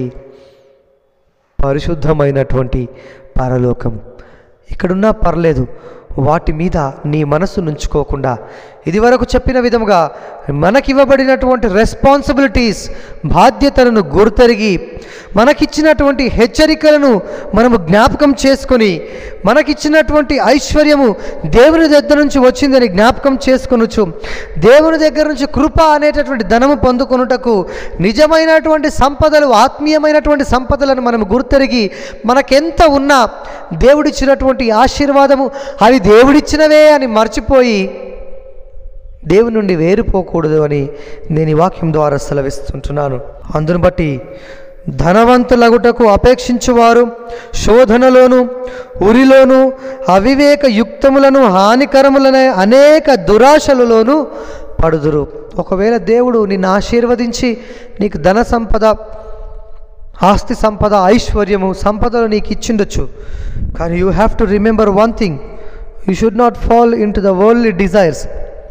పరిశుద్ధమైనటువంటి పరలోకం ఇక్కడున్నా పర్లేదు. వాటి మీద నీ మనసు నుంచుకోకుండా ఇదివరకు చెప్పిన విధముగా మనకివ్వబడినటువంటి రెస్పాన్సిబిలిటీస్, బాధ్యతలను గుర్తెరిగి మనకిచ్చినటువంటి హెచ్చరికలను మనము జ్ఞాపకం చేసుకొని మనకిచ్చినటువంటి ఐశ్వర్యము దేవుని దగ్గర నుంచి వచ్చిందని జ్ఞాపకం చేసుకొనొచ్చు. దేవుని దగ్గర నుంచి కృప అనేటటువంటి ధనము పొందుకొనుటకు నిజమైనటువంటి సంపదలు, ఆత్మీయమైనటువంటి సంపదలను మనం గుర్తెరిగి మనకెంత ఉన్నా దేవుడిచ్చినటువంటి ఆశీర్వాదము అవి దేవుడిచ్చినవే అని మర్చిపోయి దేవుని నుండి వేరుపోకూడదు అని నేను ఈ వాక్యం ద్వారా సెలవిస్తుంటున్నాను. అందును బట్టి ధనవంతులగుటకు అపేక్షించువారు శోధనలోను, ఉరిలోను, అవివేక యుక్తములను, హానికరములనే అనేక దురాశలలోనూ పడుదురు. ఒకవేళ దేవుడు నిన్ను ఆశీర్వదించి నీకు ధన సంపద, ఆస్తి సంపద, ఐశ్వర్యము, సంపదలు నీకు ఇచ్చిండొచ్చు. కానీ you have to remember one thing, you should not fall into the worldly desires.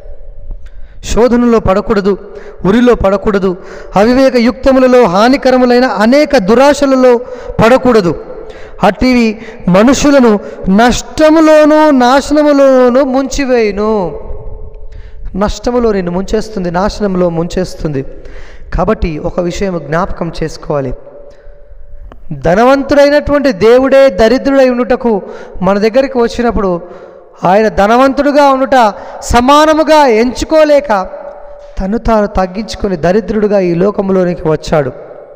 శోధనలో పడకూడదు, ఉరిలో పడకూడదు, అవివేక యుక్తములలో, హానికరములైన అనేక దురాశలలో పడకూడదు. అటివి మనుషులను నష్టములోనూ నాశనములోనూ ముంచివేయును. నష్టములో నిన్ను ముంచేస్తుంది, నాశనంలో ముంచేస్తుంది. కాబట్టి ఒక విషయం జ్ఞాపకం చేసుకోవాలి. ధనవంతుడైనటువంటి దేవుడే దరిద్రుడై ఉండుటకు మన దగ్గరికి వచ్చినప్పుడు ఆయన ధనవంతుడుగా ఉండుట సమానముగా ఎంచుకోలేక తను తాను తగ్గించుకొని దరిద్రుడుగా ఈ లోకంలోనికి వచ్చాడు.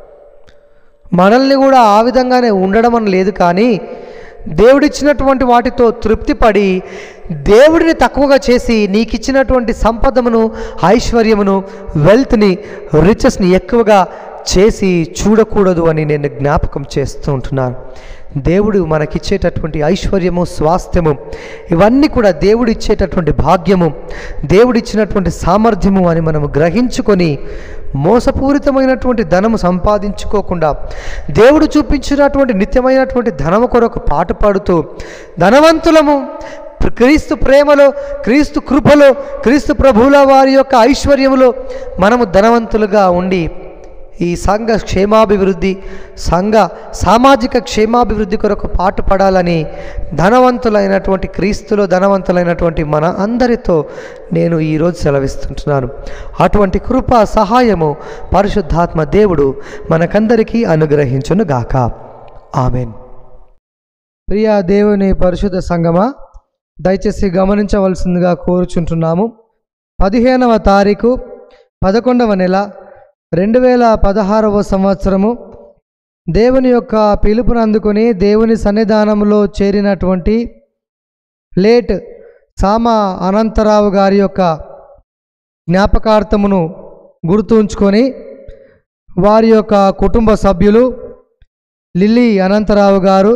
మనల్ని కూడా ఆ విధంగానే ఉండడం అని లేదు, కానీ దేవుడిచ్చినటువంటి వాటితో తృప్తిపడి దేవుడిని తక్కువగా చేసి నీకు ఇచ్చినటువంటి సంపదమును, ఐశ్వర్యమును, వెల్త్ని, రిచెస్ని ఎక్కువగా చేసి చూడకూడదు అని నేను జ్ఞాపకం చేస్తూ ఉంటున్నాను. దేవుడు మనకిచ్చేటటువంటి ఐశ్వర్యము, స్వాస్థ్యము ఇవన్నీ కూడా దేవుడు ఇచ్చేటటువంటి భాగ్యము, దేవుడిచ్చినటువంటి సామర్థ్యము అని మనము గ్రహించుకొని మోసపూరితమైనటువంటి ధనము సంపాదించుకోకుండా దేవుడు చూపించినటువంటి నిత్యమైనటువంటి ధనము కొరకు పాటుపడుతూ ధనవంతులము, క్రీస్తు ప్రేమలో, క్రీస్తు కృపలో, క్రీస్తు ప్రభువుల వారి యొక్క ఐశ్వర్యములో మనము ధనవంతులుగా ఉండి ఈ సంఘ క్షేమాభివృద్ధి, సంఘ సామాజిక క్షేమాభివృద్ధి కొరకు పాటుపడాలని ధనవంతులైనటువంటి క్రీస్తులో ధనవంతులైనటువంటి మన అందరితో నేను ఈరోజు సెలవిస్తుంటున్నాను. అటువంటి కృప, సహాయము పరిశుద్ధాత్మ దేవుడు మనకందరికీ అనుగ్రహించును గాక. ఆమెన్. ప్రియా దేవుని పరిశుద్ధ సంగమా, దయచేసి గమనించవలసిందిగా కోరుచుంటున్నాము. పదిహేనవ తారీఖు పదకొండవ నెల రెండు వేల పదహారవ సంవత్సరము దేవుని యొక్క పిలుపును అందుకొని దేవుని సన్నిధానంలో చేరినటువంటి లేట్ సామ అనంతరావు గారి యొక్క జ్ఞాపకార్థమును గుర్తు ఉంచుకొని వారి యొక్క కుటుంబ సభ్యులు లిల్లీ అనంతరావు గారు,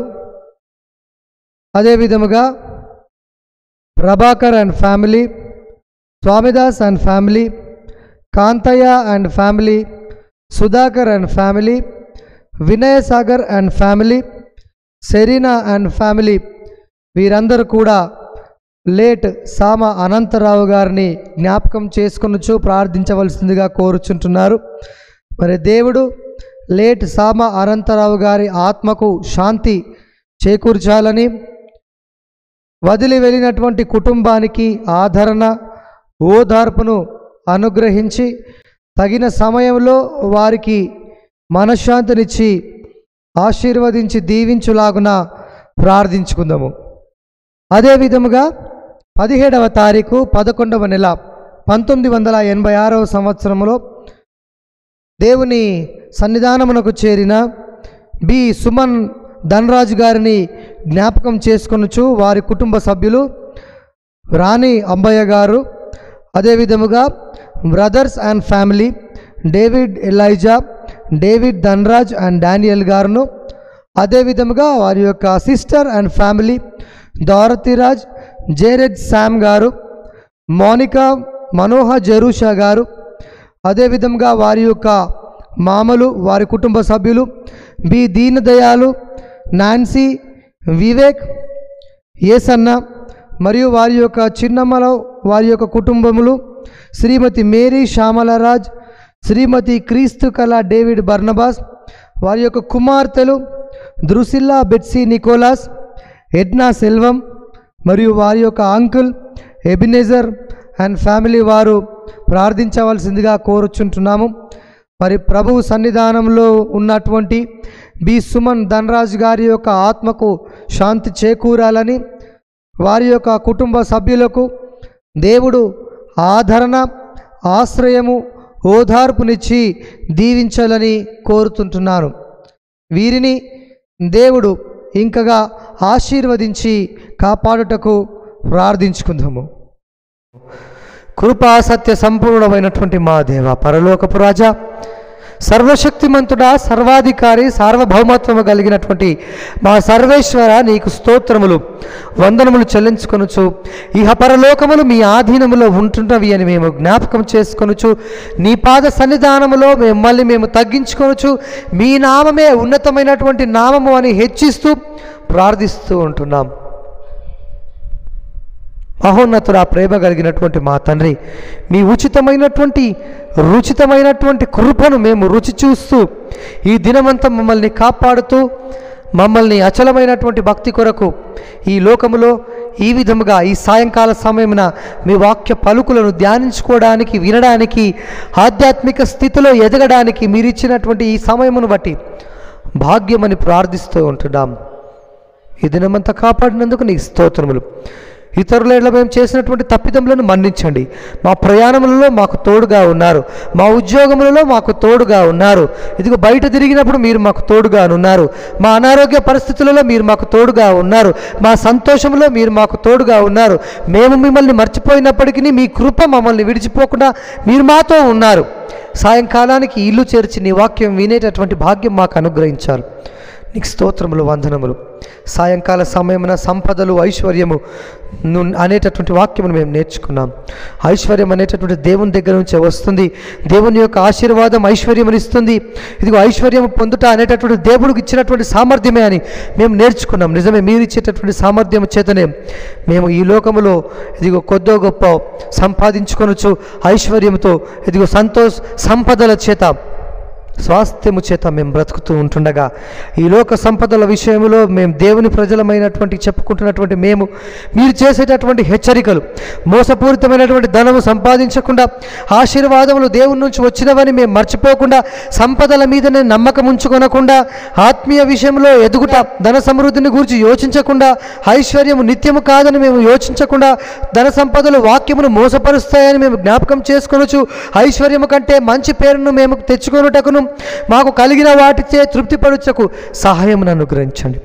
అదేవిధముగా Prabhakar and family, Swamidas and family, Kantaiah and family, Sudhakar and family, Vinaya Sagar and family, Serena and family, వీరందరూ కూడా లేట్ సామ అనంతరావు గారిని జ్ఞాపకం చేసుకొనుచు ప్రార్థించవలసిందిగా కోరుచుంటున్నారు. మరి దేవుడు లేట్ సామ అనంతరావు గారి ఆత్మకు శాంతి చేకూర్చాలని, వదిలి వెళ్ళినటువంటి కుటుంబానికి ఆదరణ, ఓదార్పును అనుగ్రహించి తగిన సమయంలో వారికి మనశ్శాంతినిచ్చి ఆశీర్వదించి దీవించులాగున ప్రార్థించుకుందాము. అదేవిధముగా పదిహేడవ తారీఖు పదకొండవ నెల పంతొమ్మిది వందల ఎనభై ఆరవ సంవత్సరంలో దేవుని సన్నిధానమునకు చేరిన బి సుమన్ ధనరాజు గారిని జ్ఞాపకం చేసుకొనుచు వారి కుటుంబ సభ్యులు రాణి అంబయ్య గారు, అదేవిధముగా brothers and family David Eliza, David Dhanaraj and Daniel గారును, అదేవిధముగా వారి యొక్క సిస్టర్ అండ్ ఫ్యామిలీ దారతిరాజ్, జేరెడ్ శామ్ గారు, మోనికా మనోహ జెరూషా గారు, అదేవిధంగా వారి యొక్క మామలు వారి కుటుంబ సభ్యులు బి దీనదయాలు, నాన్సీ, వివేక్, ఏసన్న మరియు వారి యొక్క చిన్నమ్మల వారి యొక్క కుటుంబములు శ్రీమతి మేరీ శ్యామలరాజ్, శ్రీమతి క్రీస్తు కళ డేవిడ్ బర్నబాస్, వారి యొక్క కుమార్తెలు Drusilla Betsy Nicholas, Edna Selvam మరియు వారి యొక్క అంకుల్ ఎబినేజర్ అండ్ ఫ్యామిలీ వారు ప్రార్థించవలసిందిగా కోరుచుంటున్నాము. మరి ప్రభువు సన్నిధానంలో ఉన్నటువంటి బి సుమన్ ధనరాజ్ గారి యొక్క ఆత్మకు శాంతి చేకూరాలని, వారి యొక్క కుటుంబ సభ్యులకు దేవుడు ఆదరణ, ఆశ్రయము, ఓదార్పునిచ్చి దీవించాలని కోరుతుంటున్నాను. వీరిని దేవుడు ఇంకగా ఆశీర్వదించి కాపాడుటకు ప్రార్థించుకుందాము. కృపా సత్య సంపూర్ణమైనటువంటి మా దేవ, పరలోకపు రాజా, సర్వశక్తిమంతుడా, సర్వాధికారి, సార్వభౌమత్వము కలిగినటువంటి మా సర్వేశ్వర, నీకు స్తోత్రములు వందనములు చెల్లించుకొనుచు ఇహ పరలోకములు మీ ఆధీనములో ఉంటున్నవి అని మేము జ్ఞాపకం చేసుకొనుచు నీ పాద సన్నిధానములో మిమ్మల్ని మేము తగ్గించుకొనుచు మీ నామమే ఉన్నతమైనటువంటి నామము అని హెచ్చిస్తూ ప్రార్థిస్తూ ఉంటున్నాం. మహోన్నతుడు, ఆ ప్రేమ కలిగినటువంటి మా తండ్రి, మీ ఉచితమైనటువంటి రుచితమైనటువంటి కృపను మేము రుచి చూస్తూ ఈ దినమంతా మమ్మల్ని కాపాడుతూ మమ్మల్ని అచలమైనటువంటి భక్తి కొరకు ఈ లోకములో ఈ విధముగా ఈ సాయంకాల సమయమున మీ వాక్య పలుకులను ధ్యానించుకోవడానికి, వినడానికి, ఆధ్యాత్మిక స్థితిలో ఎదగడానికి మీరు ఇచ్చినటువంటి ఈ సమయమును బట్టి భాగ్యమని ప్రార్థిస్తూ ఉంటున్నాం. ఈ దినమంతా కాపాడినందుకు నీ స్తోత్రములు. ఇతరుల మేము చేసినటువంటి తప్పిదములను మన్నించండి. మా ప్రయాణములలో మాకు తోడుగా ఉన్నారు, మా ఉద్యోగములలో మాకు తోడుగా ఉన్నారు. ఇదిగో బయట తిరిగినప్పుడు మీరు మాకు తోడుగా ఉన్నారు, మా అనారోగ్య పరిస్థితులలో మీరు మాకు తోడుగా ఉన్నారు, మా సంతోషంలో మీరు మాకు తోడుగా ఉన్నారు. మేము మిమ్మల్ని మర్చిపోయినప్పటికీ మీ కృప మమ్మల్ని విడిచిపోకుండా మీరు మాతో ఉన్నారు. సాయంకాలానికి ఇల్లు చేర్చి నీ వాక్యం వినేటటువంటి భాగ్యం మాకు అనుగ్రహించారు. నీకు స్తోత్రములు, వందనములు. సాయంకాల సమయమున సంపదలు, ఐశ్వర్యము అనేటటువంటి వాక్యమును మేము నేర్చుకున్నాం. ఐశ్వర్యం అనేటటువంటి దేవుని దగ్గర నుంచే వస్తుంది. దేవుని యొక్క ఆశీర్వాదం ఐశ్వర్యమును ఇస్తుంది. ఇదిగో ఐశ్వర్యం పొందుట అనేటటువంటి దేవుడికి ఇచ్చినటువంటి సామర్థ్యమే అని మేము నేర్చుకున్నాం. నిజమే, మీరు ఇచ్చేటటువంటి సామర్థ్యం చేతనే మేము ఈ లోకములో ఇదిగో కొద్దో గొప్ప సంపాదించుకొనొచ్చు. ఐశ్వర్యంతో ఇదిగో సంతోష సంపదల చేత స్వాస్థ్యము చేత మేము బ్రతుకుతూ ఉంటుండగా ఈ లోక సంపదల విషయంలో మేము దేవుని ప్రజలమైనటువంటి చెప్పుకుంటున్నటువంటి మేము మీరు చేసేటటువంటి హెచ్చరికలు, మోసపూరితమైనటువంటి ధనము సంపాదించకుండా ఆశీర్వాదములు దేవుని నుంచి వచ్చినవని మేము మర్చిపోకుండా, సంపదల మీదనే నమ్మకం ఉంచుకొనకుండా, ఆత్మీయ విషయంలో ఎదుగుట, ధన సమృద్ధిని గురించి యోచించకుండా, ఐశ్వర్యము నిత్యము కాదని మేము యోచించకుండా, ధన సంపదలు వాక్యమును మోసపరుస్తాయని మేము జ్ఞాపకం చేసుకొనొచ్చు. ఐశ్వర్యము కంటే మంచి పేరును మేము తెచ్చుకొనుటకును మాకు కలిగిన వాటిచే తృప్తిపరచకు సహాయమును అనుగ్రహించండి.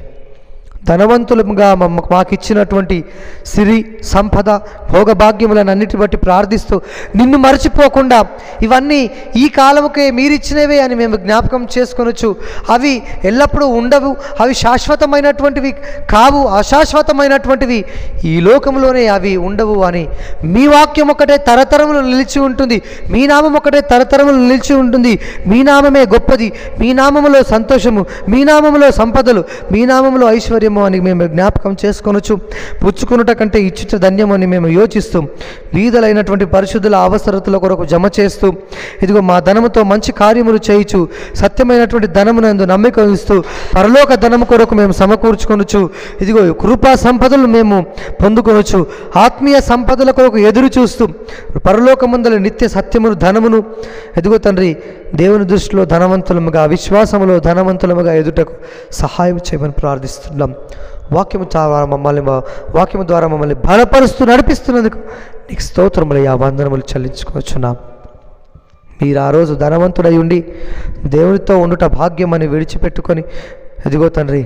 ధనవంతులుగా మమ్మ మాకు ఇచ్చినటువంటి సిరి, సంపద, భోగభాగ్యములను అన్నిటి బట్టి ప్రార్థిస్తూ నిన్ను మర్చిపోకుండా ఇవన్నీ ఈ కాలముకే మీరిచ్చినవే అని మేము జ్ఞాపకం చేసుకొనొచ్చు. అవి ఎల్లప్పుడూ ఉండవు, అవి శాశ్వతమైనటువంటివి కావు, అశాశ్వతమైనటువంటివి, ఈ లోకంలోనే అవి ఉండవు అని మీ వాక్యం ఒకటే తరతరములు నిలిచి ఉంటుంది. మీ నామం ఒకటే తరతరములు నిలిచి ఉంటుంది. మీ నామమే గొప్పది, మీ నామములో సంతోషము, మీ నామములో సంపదలు, మీ నామములో ఐశ్వర్యం అని మేము జ్ఞాపకం చేసుకొనొచ్చు. పుచ్చుకునుట కంటే ఇచ్చుట ధన్యం అని మేము యోచిస్తూ బీదలైనటువంటి పరిశుద్ధుల అవసరతల కొరకు జమ చేస్తూ ఇదిగో మా ధనముతో మంచి కార్యములు చేయించు, సత్యమైనటువంటి ధనమునందు నమ్మిక ఇస్తూ పరలోక ధనము కొరకు మేము సమకూర్చుకొనొచ్చు. ఇదిగో కృపా సంపదలు మేము పొందుకొనొచ్చు. ఆత్మీయ సంపదల కొరకు ఎదురు చూస్తూ పరలోకమందల నిత్య సత్యమును, ధనమును ఎదుగో తండ్రి దేవుని దృష్టిలో ధనవంతులముగా, విశ్వాసములో ధనవంతులముగా ఎదుటకు సహాయం చేయమని ప్రార్థిస్తున్నాం. వాక్యము ద్వారా మమ్మల్ని వాక్యము ద్వారా మమ్మల్ని బలపరుస్తూ నడిపిస్తున్నందుకు నీకు స్తోత్రములయ్యా, వందనములు చెల్లించుకోవచ్చున్నాం. మీరు ఆ రోజు ధనవంతుడై ఉండి దేవునితో ఉండుట భాగ్యం అని విడిచిపెట్టుకొని, ఎదిగో తండ్రి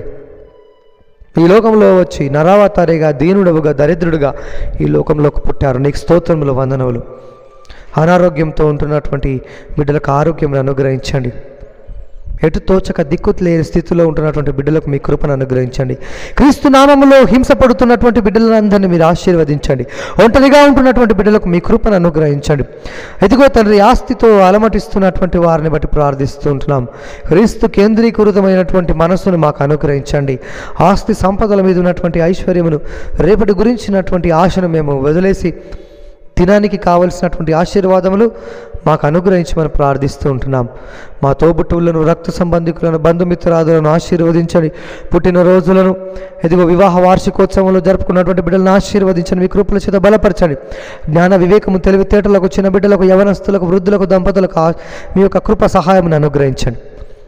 ఈ లోకంలో వచ్చి నరావతారిగా, దీనుడవుగా, దరిద్రుడుగా ఈ లోకంలోకి పుట్టారు. నీకు స్తోత్రములు, వందనములు. అనారోగ్యంతో ఉంటున్నటువంటి బిడ్డలకు ఆరోగ్యం అనుగ్రహించండి. ఎటు తోచక దిక్కు లేని స్థితిలో ఉంటున్నటువంటి బిడ్డలకు మీ కృపను అనుగ్రహించండి. క్రీస్తు నామములో హింసపడుతున్నటువంటి బిడ్డలందరినీ మీరు ఆశీర్వదించండి. ఒంటరిగా ఉంటున్నటువంటి బిడ్డలకు మీ కృపను అనుగ్రహించండి. ఎదిగో తండ్రి, ఆస్తితో అలమటిస్తున్నటువంటి వారిని బట్టి ప్రార్థిస్తూ ఉంటున్నాం. క్రీస్తు కేంద్రీకృతమైనటువంటి మనస్సును మాకు అనుగ్రహించండి. ఆస్తి సంపదల మీద ఉన్నటువంటి ఐశ్వర్యమును, రేపటి గురించినటువంటి ఆశను మేము వదిలేసి దినానికి కావలసినటువంటి ఆశీర్వాదములు మాకు అనుగ్రహించమని ప్రార్థిస్తూ ఉంటున్నాం. మా తోబుట్టువులను, రక్త సంబంధికులను, బంధుమిత్రాదులను ఆశీర్వదించండి. పుట్టినరోజులను, ఎదిగో వివాహ వార్షికోత్సవంలో జరుపుకున్నటువంటి బిడ్డలను ఆశీర్వదించండి. మీ కృపల చేత బలపరచండి. జ్ఞాన వివేకము, తెలివితేటలకు, చిన్న బిడ్డలకు, యవనస్తులకు, వృద్ధులకు, దంపతులకు మీ యొక్క కృప సహాయమును అనుగ్రహించండి.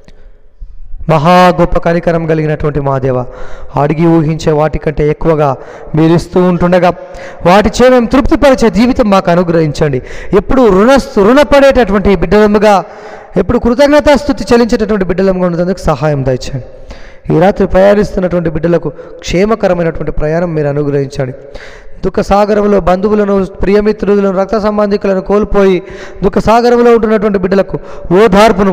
మహా గొప్ప కనికరం కలిగినటువంటి మా దేవ, అడిగి ఊహించే వాటికంటే ఎక్కువగా మీరు ఇస్తూ ఉంటుండగా వాటి చే మేము తృప్తిపరిచే జీవితం మాకు అనుగ్రహించండి. ఎప్పుడు రుణ రుణపడేటటువంటి బిడ్డలముగా, ఎప్పుడు కృతజ్ఞతాస్తుతి చెల్లించేటటువంటి బిడ్డలముగా ఉండేందుకు సహాయం దయచేయండి. ఈ రాత్రి ప్రయాణిస్తున్నటువంటి బిడ్డలకు క్షేమకరమైనటువంటి ప్రయాణం మీరు అనుగ్రహించండి. దుఃఖ సాగరంలో బంధువులను, ప్రియమిత్రులను, రక్త సంబంధికులను కోల్పోయి దుఃఖ సాగరంలో ఉంటున్నటువంటి బిడ్డలకు ఓదార్పును,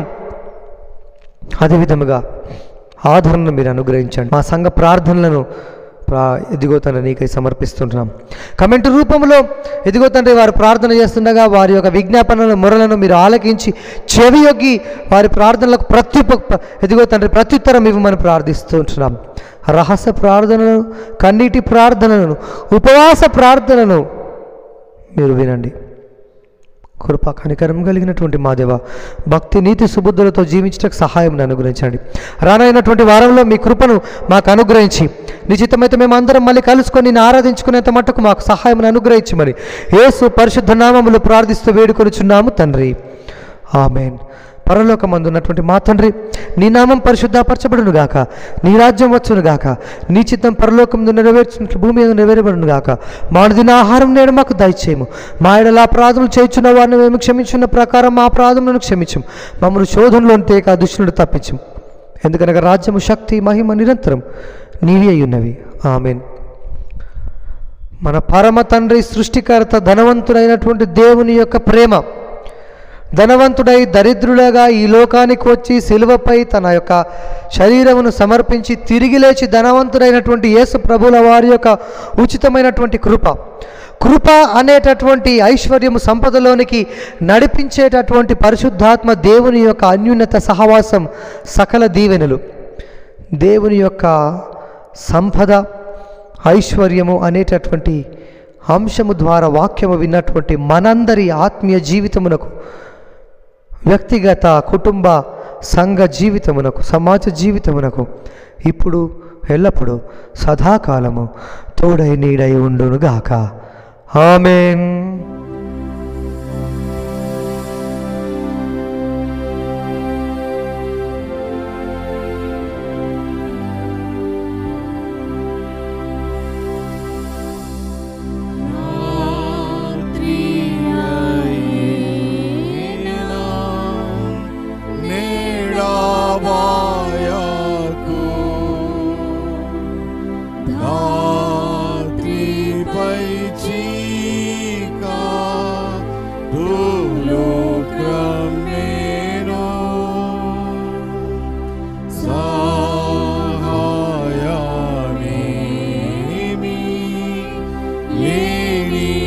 అదేవిధముగా ఆదరణను మీరు అనుగ్రహించండి. మా సంఘ ప్రార్థనలను ప్రా ఎదిగో తండ్రి నీకై సమర్పిస్తుంటున్నాం. కమెంట్ రూపంలో ఎదిగో తండ్రి వారు ప్రార్థన చేస్తుండగా వారి యొక్క విజ్ఞాపనలను, మొరలను మీరు ఆలకించి చెవియొగ్గి వారి ప్రార్థనలకు ప్రత్యుప ఎదిగో తండ్రి ప్రత్యుత్తరం ఇవ్వమని ప్రార్థిస్తూ ఉంటున్నాం. రహస్య ప్రార్థనలను, కన్నీటి ప్రార్థనలను, ఉపవాస ప్రార్థనను మీరు వినండి. కృపా కనికరం కలిగినటువంటి మా దేవ, భక్తి నీతి సుబుద్ధులతో జీవించడానికి సహాయం అనుగ్రహించండి. రానైనటువంటి వారంలో మీ కృపను మాకు అనుగ్రహించి, నిశ్చితమైతే మేము అందరం మళ్ళీ కలుసుకొని నేను ఆరాధించుకునేంత మట్టుకు మాకు సహాయం అనుగ్రహించి మరి యేసు పరిశుద్ధ నామములు ప్రార్థిస్తూ వేడుకొనుచున్నాము తండ్రి, ఆమేన్. పరలోకమందు ఉన్నటువంటి మా తండ్రి, నీ నామం పరిశుద్ధపరచబడును గాక, నీ రాజ్యం వచ్చును గాక, నీ చిత్తం పరలోకముందు నెరవేర్చినట్లు భూమి మీద నెరవేరబడును గాక. మా అనుదిన ఆహారం నేడు మాకు దయచేయము. మా ఎడల అపరాధములు చేయుచున్న వారిని మేము క్షమించున్న ప్రకారం మా అపరాధములను క్షమించము. మమ్మల్ని శోధనలో తేక దుష్టులను తప్పించము. ఎందుకనగా రాజ్యము, శక్తి, మహిమ నిరంతరం నీవే అయ్యున్నవి. ఆమేన్. మన పరమ తండ్రి, సృష్టికర్త, ధనవంతుడైనటువంటి దేవుని యొక్క ప్రేమ, ధనవంతుడై దరిద్రుడగా ఈ లోకానికి వచ్చి శిలువపై తన యొక్క శరీరమును సమర్పించి తిరిగి లేచి ధనవంతుడైనటువంటి యేసు ప్రభుల వారి యొక్క ఉచితమైనటువంటి కృప, కృప అనేటటువంటి ఐశ్వర్యము సంపదలోనికి నడిపించేటటువంటి పరిశుద్ధాత్మ దేవుని యొక్క అన్యున్నత సహవాసం, సకల దీవెనలు, దేవుని యొక్క సంపద, ఐశ్వర్యము అనేటటువంటి అంశము ద్వారా వాక్యము విన్నటువంటి మనందరి ఆత్మీయ జీవితమునకు, వ్యక్తిగత, కుటుంబ, సంఘ జీవితమునకు, సమాజ జీవితమునకు ఇప్పుడు ఎల్లప్పుడూ సదాకాలము తోడై నీడై ఉండునుగాక. ఆమేన్. లేని